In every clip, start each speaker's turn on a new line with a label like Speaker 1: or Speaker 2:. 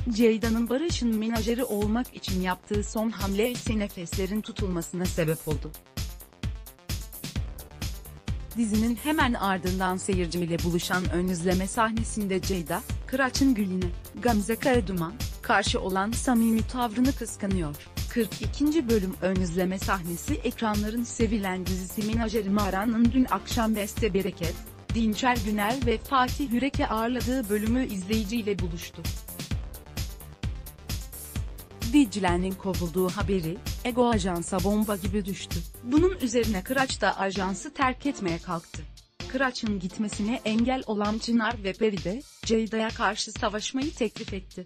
Speaker 1: Ceyda'nın Barış'ın menajeri olmak için yaptığı son hamle ise nefeslerin tutulmasına sebep oldu. Dizinin hemen ardından seyirciyle buluşan ön izleme sahnesinde Ceyda, Kıraç'ın Gül'üne, Gamze Karaduman, karşı olan samimi tavrını kıskanıyor. 42. bölüm ön izleme sahnesi ekranların sevilen dizisi Menajeri Mara'nın dün akşam Beste Bereket, Dinçer Günel ve Fatih Yürek'i ağırladığı bölümü izleyiciyle buluştu. Dicle'nin kovulduğu haberi, Ego Ajans'a bomba gibi düştü. Bunun üzerine Kıraç da ajansı terk etmeye kalktı. Kıraç'ın gitmesine engel olan Çınar ve Peri de, Ceyda'ya karşı savaşmayı teklif etti.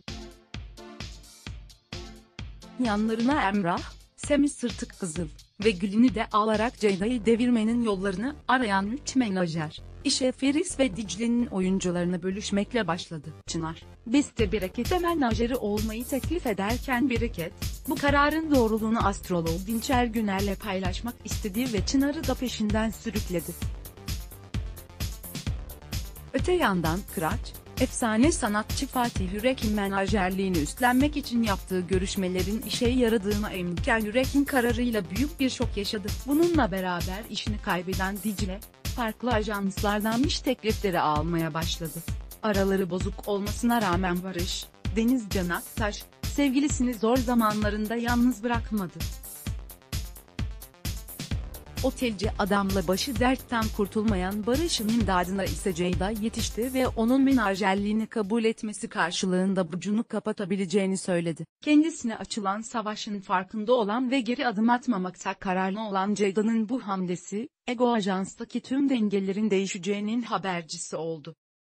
Speaker 1: Yanlarına Emrah, Semih Sırtık Kızıl ve Gül'ünü de alarak Ceyda'yı devirmenin yollarını arayan 3 menajer, işe Feris ve Dicle'nin oyuncularını bölüşmekle başladı. Çınar, Beste Bereket'e menajeri olmayı teklif ederken Bereket, bu kararın doğruluğunu astrolog Dinçer Günel'le paylaşmak istedi ve Çınar'ı da peşinden sürükledi. Öte yandan Kıraç, efsane sanatçı Fatih Yürek'in menajerliğini üstlenmek için yaptığı görüşmelerin işe yaradığına eminken Yürek'in kararıyla büyük bir şok yaşadı. Bununla beraber işini kaybeden Dicle, farklı ajanslardan iş teklifleri almaya başladı. Araları bozuk olmasına rağmen Barış, Deniz Can Aktaş, sevgilisini zor zamanlarında yalnız bırakmadı. Otelci adamla başı dertten kurtulmayan Barış'ın imdadına ise Ceyda yetişti ve onun menajerliğini kabul etmesi karşılığında bucunu kapatabileceğini söyledi. Kendisine açılan savaşın farkında olan ve geri adım atmamakta kararlı olan Ceyda'nın bu hamlesi, Ego Ajans'taki tüm dengelerin değişeceğinin habercisi oldu.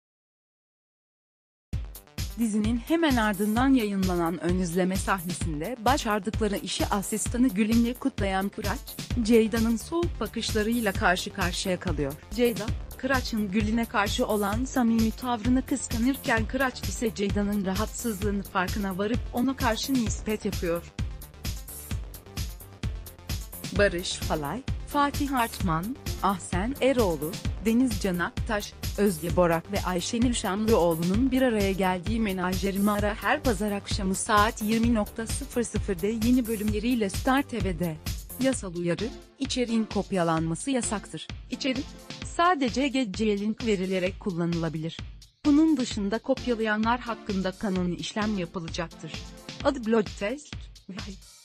Speaker 1: Dizinin hemen ardından yayınlanan ön izleme sahnesinde başardıkları işi asistanı Gül'ünle kutlayan Kıraç, Ceyda'nın soğuk bakışlarıyla karşı karşıya kalıyor. Ceyda, Kıraç'ın Gül'üne karşı olan samimi tavrını kıskanırken Kıraç ise Ceyda'nın rahatsızlığını farkına varıp ona karşı nispet yapıyor. Barış Falay, Fatih Artman, Ahsen Eroğlu, Deniz Can Aktaş, Özge Borak ve Ayşenil Şamlıoğlu'nun bir araya geldiği Menajeri Mara her pazar akşamı saat 20.00'de yeni bölümleriyle Star TV'de. Yasal uyarı, içeriğin kopyalanması yasaktır. İçerik, sadece geceye link verilerek kullanılabilir. Bunun dışında kopyalayanlar hakkında kanuni işlem yapılacaktır. Adı Blood Test,